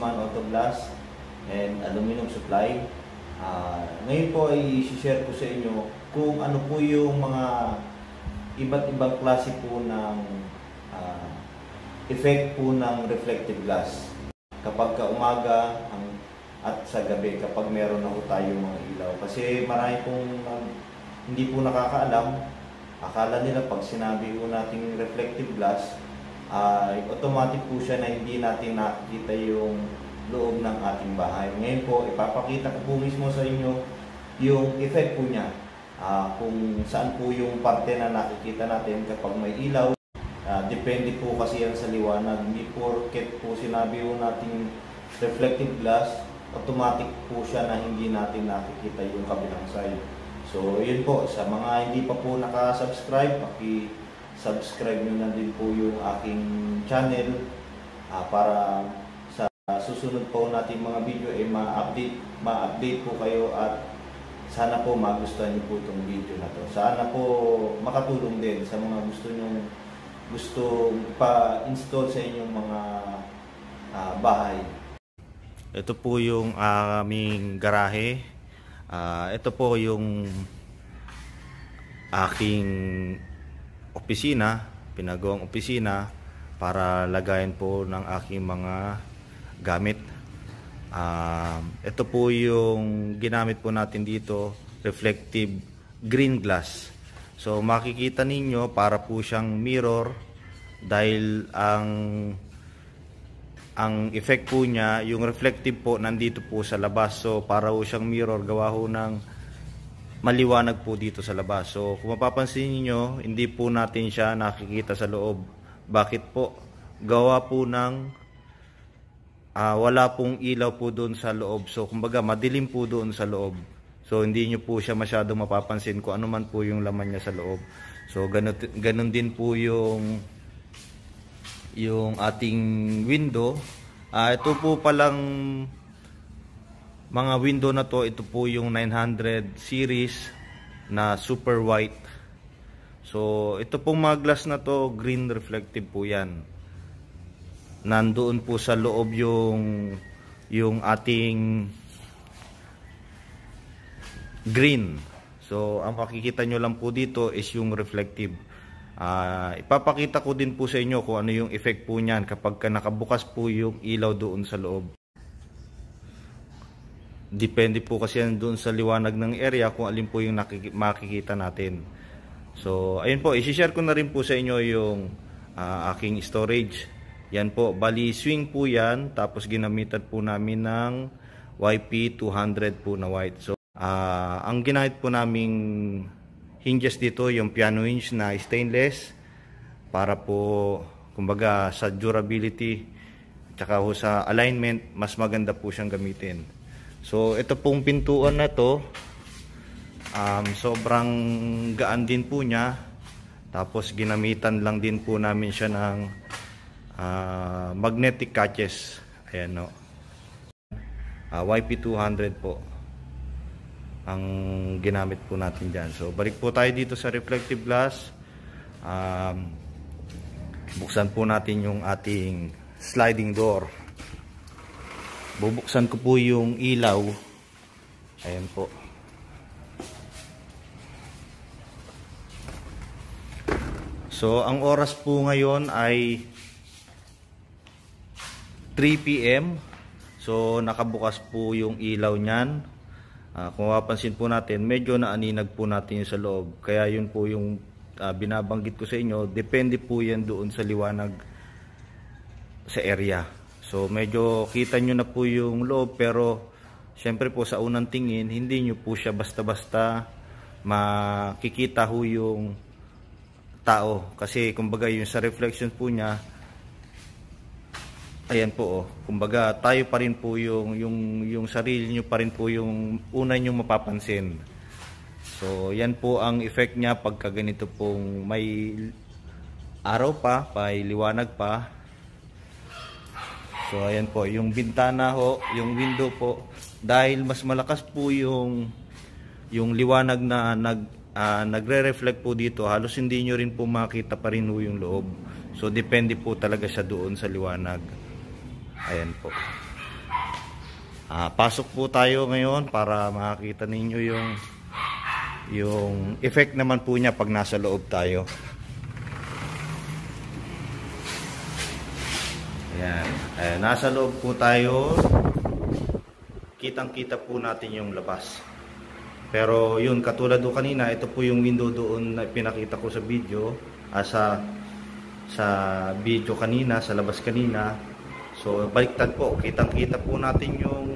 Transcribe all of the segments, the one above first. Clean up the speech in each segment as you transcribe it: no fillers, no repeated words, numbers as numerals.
Roseman Auto Glass and Aluminum Supply. Ngayon po ay i-share ko sa inyo kung ano po yung mga iba't ibang klase po ng effect po ng reflective glass kapag umaga at sa gabi kapag meron na po tayong mga ilaw. Kasi marami pong hindi po nakakaalam. Akala nila pag sinabi po nating reflective glass, automatic po siya na hindi natin nakikita yung loob ng ating bahay. Ngayon po, ipapakita ko po mismo sa inyo yung effect po niya. Kung saan po yung parte na nakikita natin kapag may ilaw. Depende po kasi yan sa liwanag. Hindi porket po sinabi po nating reflective glass, automatic po siya na hindi natin nakikita yung kabilang side. So, yun po. Sa mga hindi pa po nakasubscribe, subscribe nyo na din po yung aking channel para sa susunod po natin mga video ay ma-update po kayo at sana po magustuhan nyo po itong video na to. Sana po makatulong din sa mga gusto pa-install sa inyong mga bahay. Ito po yung aming garahe. Ito po yung aking opisina, pinagawang opisina para lagayan po ng aking mga gamit. Ito po yung ginamit po natin dito, reflective green glass. So makikita ninyo para po siyang mirror dahil ang effect po niya, yung reflective po nandito po sa labas. So para po siyang mirror, gawa ho ng maliwanag po dito sa labas. So kung mapapansin niyo, hindi po natin siya nakikita sa loob. Bakit po? Gawa po ng wala pong ilaw po doon sa loob. So kumbaga madilim po doon sa loob. So hindi niyo po siya masyadong mapapansin kung ano man po yung laman niya sa loob. So ganun din po yung ating window. Ito po palang mga window na to, ito po yung 900 series na super white. So ito pong mga glass na to, green reflective po yan. Nandoon po sa loob yung ating green. So ang makikita nyo lang po dito is yung reflective. Ipapakita ko din po sa inyo kung ano yung effect po nyan kapag nakabukas po yung ilaw doon sa loob. Depende po kasi yan doon sa liwanag ng area kung alin po yung makikita natin. So ayun po, i-share ko na rin po sa inyo yung aking storage. Yan po, bali swing po yan, tapos ginamitan po namin ng YP200 po na white. So ang ginamit po naming hinges dito, yung piano hinge na stainless para po kumbaga sa durability tsaka ho sa alignment, mas maganda po siyang gamitin. So ito pong pintuan na to, sobrang gaan din po niya. Tapos ginamitan lang din po namin siya ng magnetic catches. Ayan no. YP200 po ang ginamit po natin dyan. So balik po tayo dito sa reflective glass. Buksan po natin yung ating sliding door. Bubuksan ko po yung ilaw. Ayan po. So ang oras po ngayon ay 3 PM. So nakabukas po yung ilaw niyan. Kung mapapansin po natin, medyo naaninag po natin yung sa loob. Kaya yun po yung binabanggit ko sa inyo. Depende po yan doon sa liwanag sa area. So medyo kita nyo na po yung loob, pero syempre po sa unang tingin hindi nyo po siya basta-basta makikita ho yung tao. Kasi kumbaga yung sa reflection po niya, ayan po kumbaga tayo pa rin po yung sarili nyo pa rin po yung una nyo mapapansin. So yan po ang effect niya pagka ganito pong may araw pa, may liwanag pa. So ayan po, yung bintana ho, yung window po, dahil mas malakas po yung liwanag na nagre-reflect po dito, halos hindi nyo rin po makita pa rin ho yung loob. So depende po talaga siya doon sa liwanag. Ayan po. Pasok po tayo ngayon para makita ninyo yung effect naman po niya pag nasa loob tayo. Ayan. Nasa loob po tayo. Kitang-kita po natin yung labas. Pero yun, katulad do kanina, ito po yung window doon na pinakita ko sa video. Sa video kanina, sa labas kanina. So, baliktad po. Kitang-kita po natin yung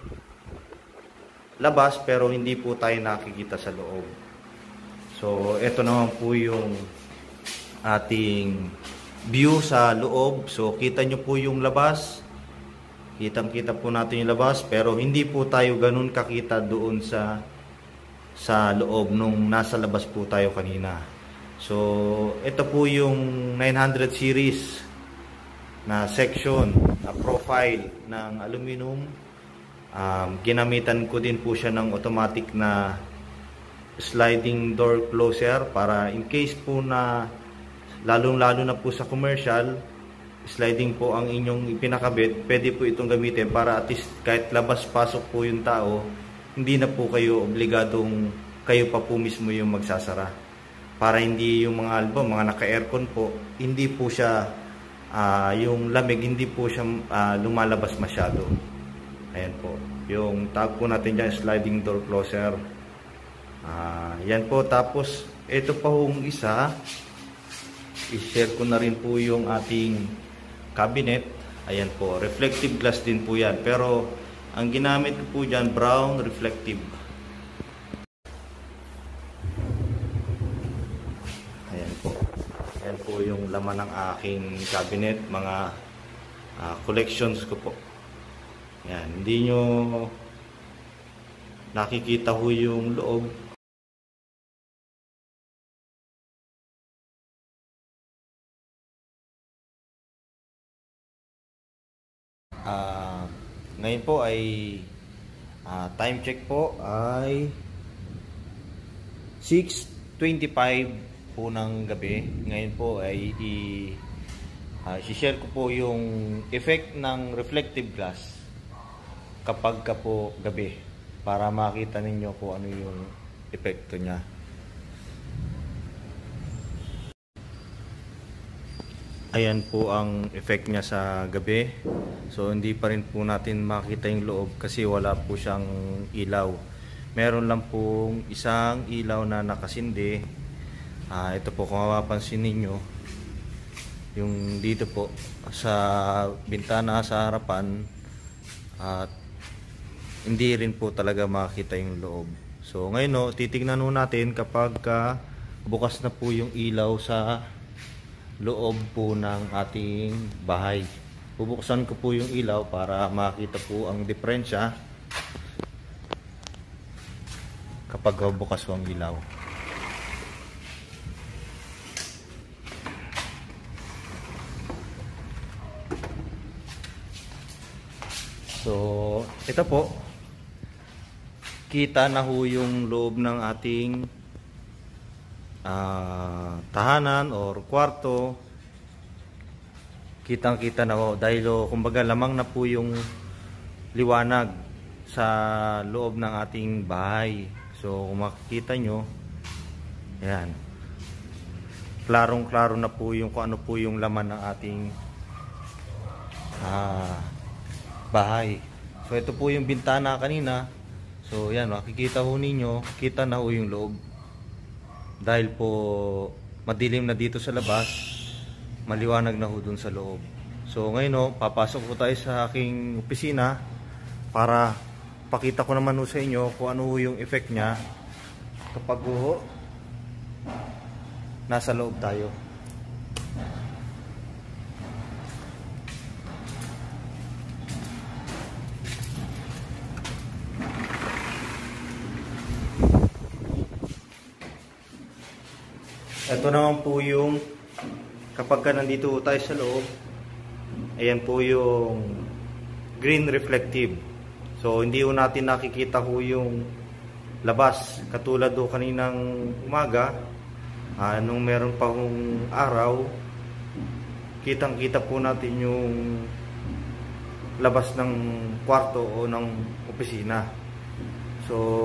labas, pero hindi po tayo nakikita sa loob. So, ito naman po yung ating view sa loob. So, kita nyo po yung labas. Kitang-kita po natin yung labas, pero hindi po tayo ganun kakita doon sa loob nung nasa labas po tayo kanina. So, ito po yung 900 series na section, na profile ng aluminum. Ginamitan ko din po siya ng automatic na sliding door closer para in case po na lalong-lalo na po sa commercial, sliding po ang inyong ipinakabit, pwede po itong gamitin para at least kahit labas-pasok po yung tao, hindi na po kayo obligadong kayo pa po mismo yung magsasara. Para hindi yung mga album, mga naka-aircon po, hindi po siya, yung lamig, hindi po siya lumalabas masyado. Ayan po. Yung tag po natin dyan, sliding door closer. Yan po. Tapos, ito pa hong isa, i-share ko na rin po yung ating cabinet. Ayan po, reflective glass din po yan, pero ang ginamit ko po dyan, brown reflective. Ayan po, ayan po yung laman ng aking cabinet, mga collections ko po. Ayan, hindi nyo nakikita ho yung loob. Ngayon po ay time check po ay 6:25 po ng gabi. Ngayon po ay i-share ko po yung effect ng reflective glass kapag ka po gabi para makita ninyo kung ano yung epekto niya. Ayan po ang effect niya sa gabi. So hindi pa rin po natin makita yung loob kasi wala po siyang ilaw. Meron lang pong isang ilaw na nakasindi. Ito po kung mapapansin ninyo, yung dito po sa bintana sa harapan, at hindi rin po talaga makita yung loob. So ngayon titignan natin kapag bukas na po yung ilaw sa loob po ng ating bahay. Bubuksan ko po yung ilaw para makita po ang diferensya kapag bukas po ang ilaw. So, ito po, kita na ho yung loob ng ating tahanan or kwarto. Kitang-kita na ho dahil kumbaga lamang na po yung liwanag sa loob ng ating bahay. So kung makikita nyo, ayan, klarong-klaro na po yung kung ano po yung laman ng ating bahay. So ito po yung bintana kanina. So yan, makikita ho ninyo, kita na ho yung loob. Dahil po madilim na dito sa labas, maliwanag na ho dun sa loob. So ngayon papasok po tayo sa aking opisina para pakita ko naman ho sa inyo kung ano ho yung effect nya kapag ho nasa loob tayo. Ito naman po yung kapag ka nandito tayo sa loob, ayan po yung green reflective. So hindi ho natin nakikita ho yung labas katulad ho kaninang umaga, nung meron pa hong araw, kitang kita po natin yung labas ng kwarto o ng opisina. So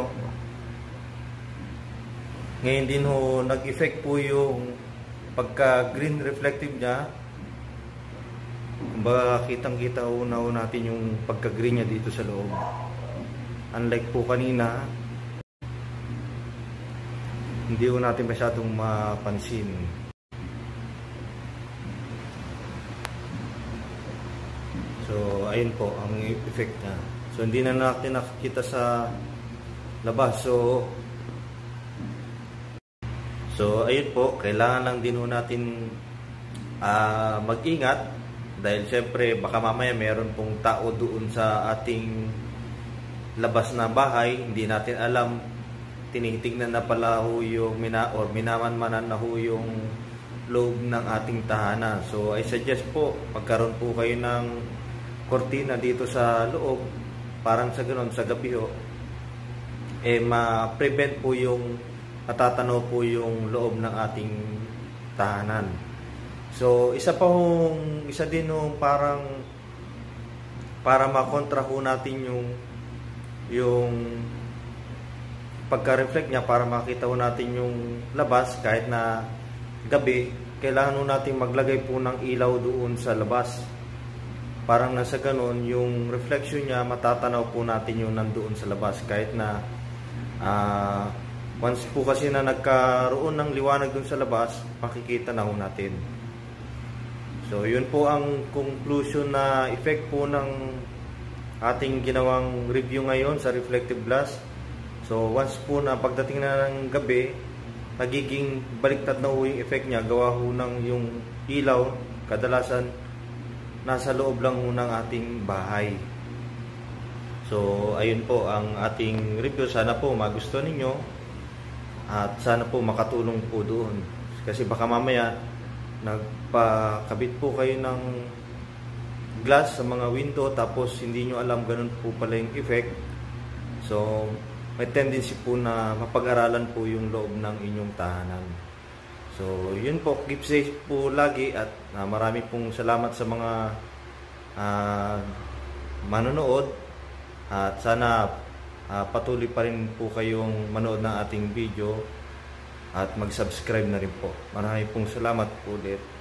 ngayon din ho nag-effect po yung pagka green reflective niya. Kumbaga kitang-kita ho natin yung pagka-green niya dito sa loob. Unlike po kanina, hindi ho natin masyadong mapansin. So ayun po ang effect niya. So hindi na natin nakikita sa labas. So ayun po, kailangan lang din ho natin mag-ingat dahil syempre baka mamaya meron pong tao doon sa ating labas na bahay, hindi natin alam, tinitingnan na pala ho yung minamanmanan na ho yung loob ng ating tahanan. So I suggest po, magkaroon po kayo ng kortina dito sa loob, parang sa ganun, sa gabi ho, ma-prevent po yung matatanaw po yung loob ng ating tahanan. So isa din ho parang para makontra ho natin yung pagka-reflect niya, para makita ho natin yung labas kahit na gabi, kailangan ho natin maglagay po ng ilaw doon sa labas. Parang nasa ganun, yung reflection niya, matatanaw po natin yung nandoon sa labas kahit na once po kasi na nagkaroon ng liwanag doon sa labas, makikita na ho natin. So yun po ang conclusion na effect po ng ating ginawang review ngayon sa reflective glass. So once po na pagdating na ng gabi, nagiging baliktad na ho yung effect niya, gawa ho ng yung ilaw kadalasan nasa loob lang ho ng ating bahay. So ayun po ang ating review. Sana po magustuhan ninyo at sana po makatulong po doon, kasi baka mamaya nagpakabit po kayo ng glass sa mga window tapos hindi nyo alam ganun po pala yung effect. So may tendency po na mapag-aralan po yung loob ng inyong tahanan. So yun po, keep safe po lagi at marami pong salamat sa mga manonood at sana patuloy pa rin po kayong manood ng ating video at mag-subscribe na rin po. Maraming pong salamat po ulit.